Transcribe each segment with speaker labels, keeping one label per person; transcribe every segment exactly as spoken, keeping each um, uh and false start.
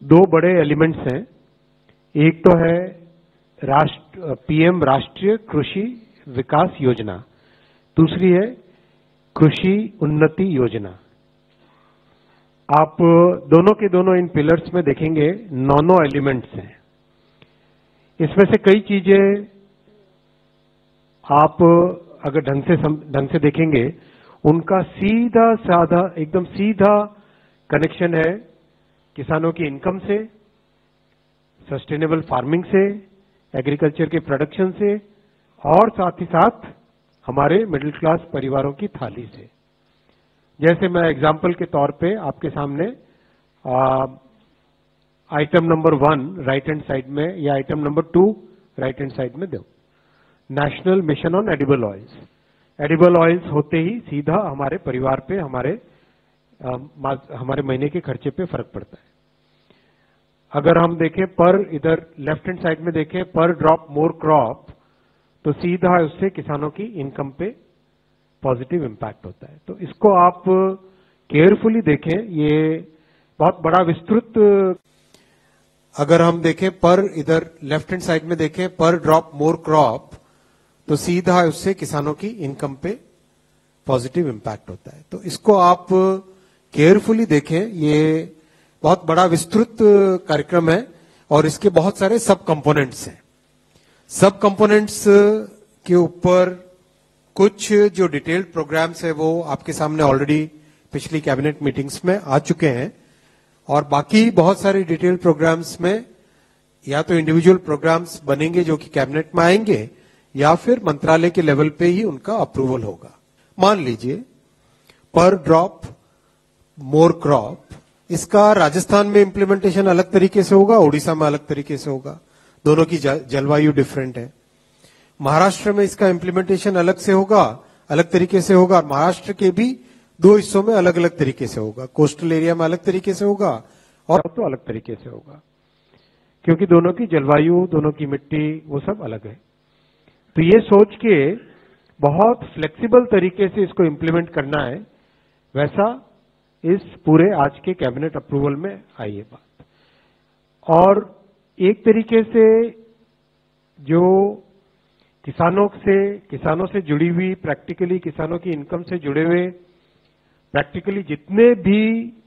Speaker 1: दो बड़े एलिमेंट्स हैं। एक तो है राष्ट्र पीएम राष्ट्रीय कृषि विकास योजना, दूसरी है कृषि उन्नति योजना। आप दोनों के दोनों इन पिलर्स में देखेंगे नौ नौ एलिमेंट्स हैं। इसमें से कई चीजें आप अगर ढंग से ढंग से देखेंगे, उनका सीधा साधा एकदम सीधा कनेक्शन है किसानों की इनकम से, सस्टेनेबल फार्मिंग से, एग्रीकल्चर के प्रोडक्शन से, और साथ ही साथ हमारे मिडिल क्लास परिवारों की थाली से। जैसे मैं एग्जाम्पल के तौर पे आपके सामने item number one right hand side में या item number two right hand side में दो, national mission on edible oils. Edible oils होते ही सीधा हमारे परिवार पे, हमारे आ, हमारे महीने के खर्चे पे फर्क पड़ता है। अगर हम देखें पर इधर लेफ्ट हैंड साइड में देखें पर ड्रॉप मोर क्रॉप, तो सीधा उससे किसानों की इनकम पे पॉजिटिव इंपैक्ट होता है। तो इसको आप केयरफुली देखें, ये बहुत बड़ा विस्तृत। अगर हम देखें पर इधर लेफ्ट हैंड साइड में देखें पर ड्रॉप मोर क्रॉप, तो सीधा उससे किसानों की इनकम पे पॉजिटिव इंपैक्ट होता है। तो इसको आप केयरफुली देखें, ये बहुत बड़ा विस्तृत कार्यक्रम है और इसके बहुत सारे सब कंपोनेंट्स हैं। सब कंपोनेंट्स के ऊपर कुछ जो डिटेल्ड प्रोग्राम्स है वो आपके सामने ऑलरेडी पिछली कैबिनेट मीटिंग्स में आ चुके हैं, और बाकी बहुत सारे डिटेल्ड प्रोग्राम्स में या तो इंडिविजुअल प्रोग्राम्स बनेंगे जो कि कैबिनेट में आएंगे, या फिर मंत्रालय के लेवल पे ही उनका अप्रूवल होगा। मान लीजिए पर ड्रॉप मोर क्रॉप, इसका राजस्थान में इंप्लीमेंटेशन अलग तरीके से होगा, ओडिशा में अलग तरीके से होगा, दोनों की जलवायु डिफरेंट है। महाराष्ट्र में इसका इंप्लीमेंटेशन अलग से होगा, अलग तरीके से होगा। महाराष्ट्र के भी दो हिस्सों में अलग अलग तरीके से होगा, कोस्टल एरिया में अलग तरीके से होगा और तो अलग तरीके से होगा, क्योंकि दोनों की जलवायु, दोनों की मिट्टी, वो सब अलग है। तो ये सोच के बहुत फ्लेक्सिबल तरीके से इसको इंप्लीमेंट करना है, वैसा इस पूरे आज के कैबिनेट अप्रूवल में आई है बात। और एक तरीके से जो किसानों से किसानों से जुड़ी हुई, प्रैक्टिकली किसानों की इनकम से जुड़े हुए प्रैक्टिकली जितने भी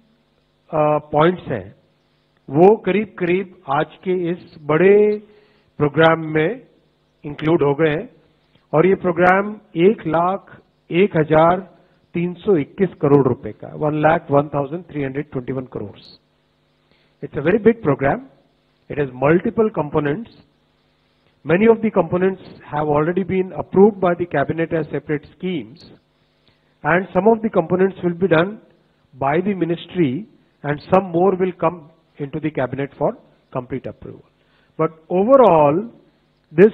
Speaker 1: पॉइंट्स हैं, वो करीब करीब आज के इस बड़े प्रोग्राम में इंक्लूड हो गए हैं। और ये प्रोग्राम एक लाख एक हजार तीन सौ इक्कीस करोड़ रुपए का, one lakh one thousand three hundred twenty one crore. It's a very big programme. It has multiple components. Many of the components have already been approved by the cabinet as separate schemes, and some of the components will be done by the ministry, and some more will come into the cabinet for complete approval. But overall, this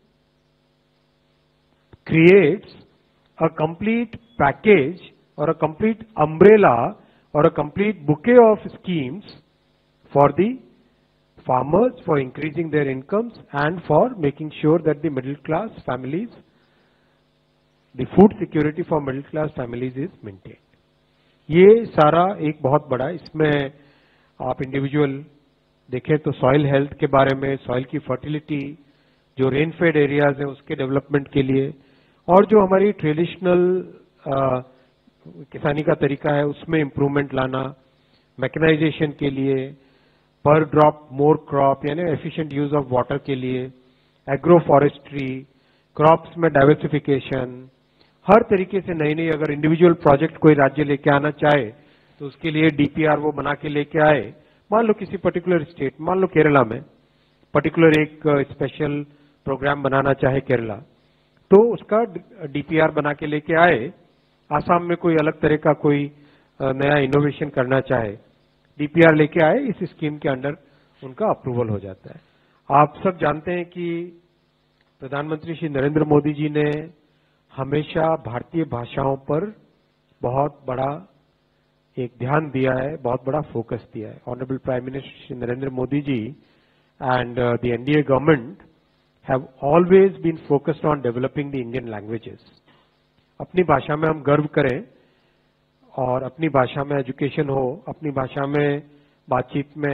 Speaker 1: creates a complete package or a complete umbrella or a complete bouquet of schemes for the farmers, for increasing their incomes and for making sure that the middle class families, the food security for middle class families is maintained. ये सारा एक बहुत बड़ा, इसमें आप individual देखें तो soil health के बारे में, सॉइल की फर्टिलिटी, जो रेन फेड एरियाज हैं उसके डेवलपमेंट के लिए, और जो हमारी ट्रेडिशनल किसानी का तरीका है उसमें इम्प्रूवमेंट लाना, मैकेनाइजेशन के लिए, पर ड्रॉप मोर क्रॉप यानी एफिशिएंट यूज ऑफ वाटर के लिए, एग्रो फॉरेस्ट्री, क्रॉप्स में डाइवर्सिफिकेशन, हर तरीके से नई नई अगर इंडिविजुअल प्रोजेक्ट कोई राज्य लेके आना चाहे तो उसके लिए डीपीआर वो बना के लेके आए। मान लो किसी पर्टिकुलर स्टेट, मान लो केरला में पर्टिकुलर एक स्पेशल प्रोग्राम बनाना चाहे केरला, तो उसका डीपीआर बना के लेके आए। आसाम में कोई अलग तरह का कोई नया इनोवेशन करना चाहे, डीपीआर लेके आए, इस स्कीम के अंडर उनका अप्रूवल हो जाता है। आप सब जानते हैं कि प्रधानमंत्री श्री नरेंद्र मोदी जी ने हमेशा भारतीय भाषाओं पर बहुत बड़ा एक ध्यान दिया है, बहुत बड़ा फोकस दिया है। Honourable prime minister Shri Narendra Modi ji and the NDA government have always been focused on developing the Indian languages. अपनी भाषा में हम गर्व करें और अपनी भाषा में एजुकेशन हो, अपनी भाषा में बातचीत में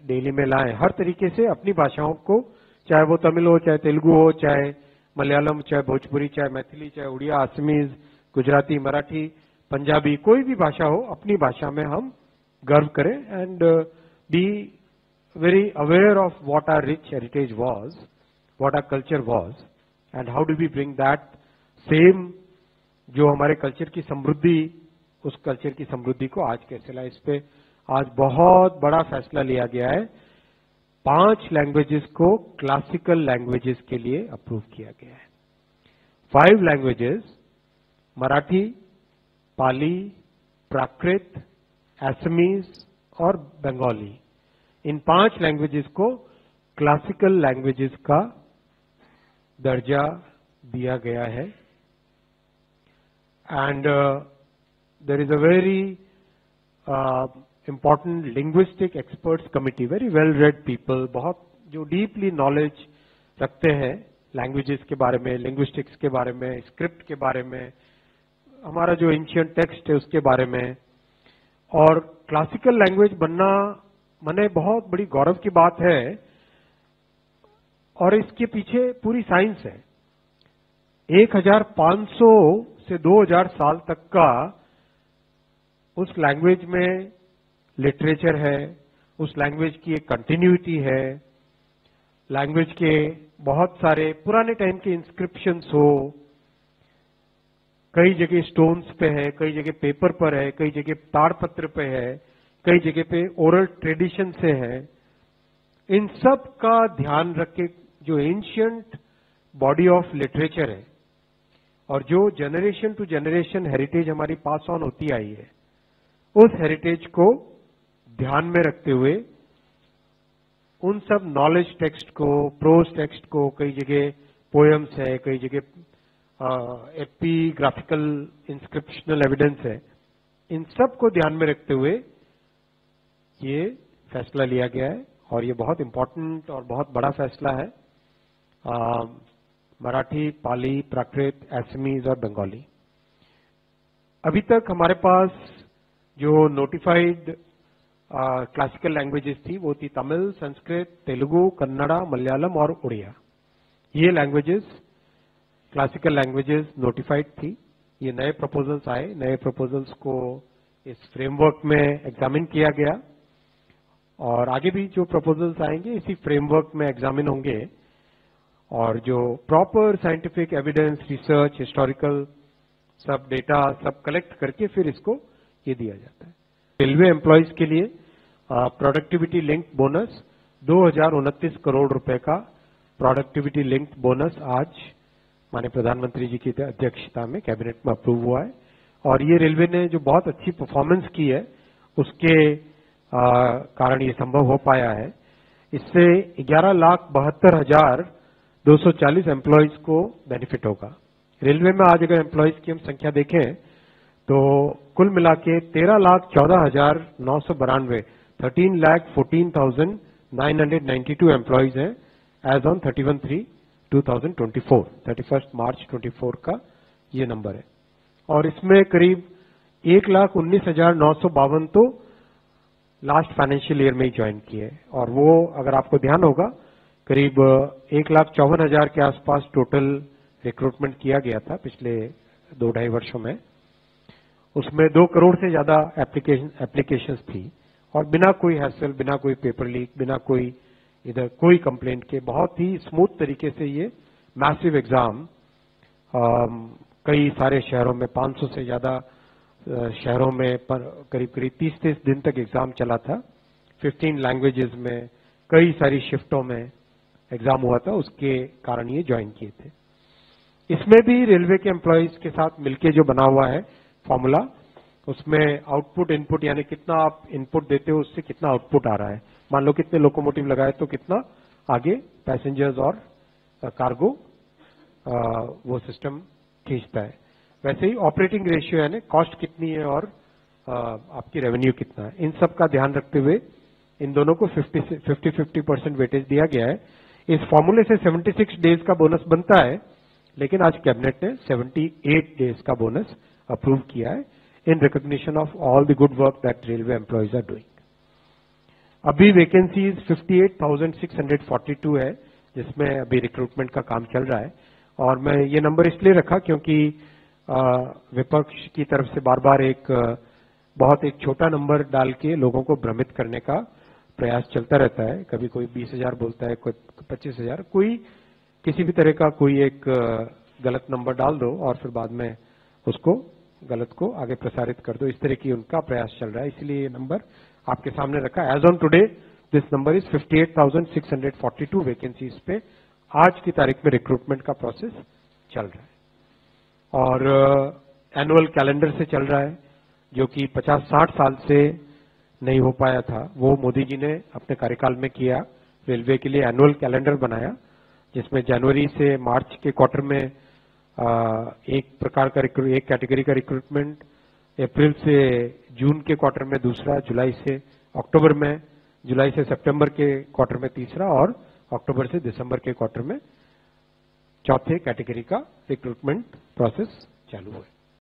Speaker 1: डेली में लाएं, हर तरीके से अपनी भाषाओं को, चाहे वो तमिल हो, चाहे तेलुगु हो, चाहे मलयालम, चाहे भोजपुरी, चाहे मैथिली, चाहे उड़िया, असमीज, गुजराती, मराठी, पंजाबी, कोई भी भाषा हो, अपनी भाषा में हम गर्व करें and be very aware of what our rich heritage was, what our culture was and how do we bring that same, जो हमारे कल्चर की समृद्धि, उस कल्चर की समृद्धि को आज कैसे लाए। इस पे आज बहुत बड़ा फैसला लिया गया है। पांच लैंग्वेजेस को क्लासिकल लैंग्वेजेस के लिए अप्रूव किया गया है। Five languages, Marathi, Pali, Prakrit, Assamese और बंगाली, इन पांच लैंग्वेजेस को क्लासिकल लैंग्वेजेस का दर्जा दिया गया है। And there is a very important linguistic experts committee, very well read people, बहुत जो डीपली नॉलेज रखते हैं लैंग्वेजेस के बारे में, लिंग्विस्टिक्स के बारे में, स्क्रिप्ट के बारे में, हमारा जो एंशिएंट टेक्स्ट है उसके बारे में। और क्लासिकल लैंग्वेज बनना माने बहुत बड़ी गौरव की बात है और इसके पीछे पूरी साइंस है। एक हज़ार पाँच सौ से दो हज़ार साल तक का उस लैंग्वेज में लिटरेचर है, उस लैंग्वेज की एक कंटिन्यूटी है, लैंग्वेज के बहुत सारे पुराने टाइम के इंस्क्रिप्शंस हो, कई जगह स्टोन्स पे है, कई जगह पेपर पर है, कई जगह ताड़पत्र पे है, कई जगह पे ओरल ट्रेडिशन से है। इन सब का ध्यान रख के जो एंशिएंट बॉडी ऑफ लिटरेचर है और जो जनरेशन टू जनरेशन हेरिटेज हमारी पास ऑन होती आई है, उस हेरिटेज को ध्यान में रखते हुए उन सब नॉलेज टेक्स्ट को, प्रोज टेक्स्ट को, कई जगह पोएम्स है, कई जगह एपिग्राफिकल इंस्क्रिप्शनल एविडेंस है, इन सब को ध्यान में रखते हुए ये फैसला लिया गया है और ये बहुत इंपॉर्टेंट और बहुत बड़ा फैसला है। आ, मराठी, पाली, प्राकृत, असमीज और बंगाली। अभी तक हमारे पास जो नोटिफाइड क्लासिकल लैंग्वेजेस थी वो थी तमिल, संस्कृत, तेलुगु, कन्नड़ा, मलयालम और उड़िया। ये लैंग्वेजेस क्लासिकल लैंग्वेजेस नोटिफाइड थी। ये नए प्रपोजल्स आए, नए प्रपोजल्स को इस फ्रेमवर्क में एग्जामिन किया गया और आगे भी जो प्रपोजल्स आएंगे इसी फ्रेमवर्क में एग्जामिन होंगे और जो proper scientific evidence, research, historical सब डेटा सब कलेक्ट करके फिर इसको ये दिया जाता है। रेलवे एम्प्लॉयज के लिए प्रोडक्टिविटी लिंक्ड बोनस दो हजार उनतीस करोड़ रुपए का प्रोडक्टिविटी लिंक्ड बोनस आज माननीय प्रधानमंत्री जी की अध्यक्षता में कैबिनेट में अप्रूव हुआ है और ये रेलवे ने जो बहुत अच्छी परफॉर्मेंस की है उसके आ, कारण ये संभव हो पाया है। इससे ग्यारह लाख बहत्तर हजार दो सौ चालीस एम्प्लॉयज को बेनिफिट होगा। रेलवे में आज अगर एम्प्लॉयज की हम संख्या देखें तो कुल मिला के तेरह लाख चौदह हजार नौ सौ बानवे thirteen lakh fourteen thousand nine hundred ninety two employees हैं as on thirty one three two thousand twenty four, thirty first March twenty four का ये नंबर है और इसमें करीब एक लाख उन्नीस हजार नौ सौ बावन तो लास्ट फाइनेंशियल ईयर में ही ज्वाइन किए और वो अगर आपको ध्यान होगा करीब एक लाख चौवन हजार के आसपास टोटल रिक्रूटमेंट किया गया था पिछले दो ढाई वर्षों में। उसमें दो करोड़ से ज्यादा एप्लीकेशन एप्लीकेशंस थी और बिना कोई हैसल, बिना कोई पेपर लीक, बिना कोई इधर कोई कंप्लेंट के बहुत ही स्मूथ तरीके से ये मैसिव एग्जाम कई सारे शहरों में पाँच सौ से ज्यादा शहरों में पर करीब करीब तीस तीस दिन तक एग्जाम चला था। पंद्रह लैंग्वेजेस में कई सारी शिफ्टों में एग्जाम हुआ था, उसके कारण ये ज्वाइन किए थे। इसमें भी रेलवे के एम्प्लॉयज के साथ मिलके जो बना हुआ है फॉर्मूला, उसमें आउटपुट इनपुट यानी कितना आप इनपुट देते हो उससे कितना आउटपुट आ रहा है। मान लो कितने लोकोमोटिव लगाए तो कितना आगे पैसेंजर्स और कार्गो वो सिस्टम खींचता है। वैसे ही ऑपरेटिंग रेशियो यानी कॉस्ट कितनी है और आ, आपकी रेवेन्यू कितना है, इन सब का ध्यान रखते हुए इन दोनों को फिफ्टी फिफ्टी परसेंट वेटेज दिया गया है। इस फॉर्मूले से छिहत्तर डेज का बोनस बनता है लेकिन आज कैबिनेट ने अठहत्तर डेज का बोनस अप्रूव किया है in recognition of all the good work that railway employees are doing. अभी वैकेंसीज अट्ठावन हज़ार छह सौ बयालीस है, जिसमें अभी रिक्रूटमेंट का काम चल रहा है। और मैं ये नंबर इसलिए रखा क्योंकि विपक्ष की तरफ से बार बार एक बहुत एक छोटा नंबर डाल के लोगों को भ्रमित करने का प्रयास चलता रहता है। कभी कोई बीस हजार बोलता है, कोई पच्चीस हजार, कोई किसी भी तरह का कोई एक गलत नंबर डाल दो और फिर बाद में उसको गलत को आगे प्रसारित कर दो। इस तरह की उनका प्रयास चल रहा है, इसलिए ये नंबर आपके सामने रखा। As on today this number is अट्ठावन हज़ार छह सौ बयालीस वैकेंसीज पे आज की तारीख में रिक्रूटमेंट का प्रोसेस चल रहा है। और एनुअल कैलेंडर से चल रहा है, जो कि पचास साठ साल से नहीं हो पाया था, वो मोदी जी ने अपने कार्यकाल में किया। रेलवे के लिए एनुअल कैलेंडर बनाया, जिसमें जनवरी से मार्च के क्वार्टर में एक प्रकार का एक कैटेगरी का रिक्रूटमेंट, अप्रैल से जून के क्वार्टर में दूसरा, जुलाई से अक्टूबर में, जुलाई से सितंबर के क्वार्टर में तीसरा और अक्टूबर से दिसंबर के क्वार्टर में चौथे कैटेगरी का रिक्रूटमेंट प्रोसेस चालू हुआ।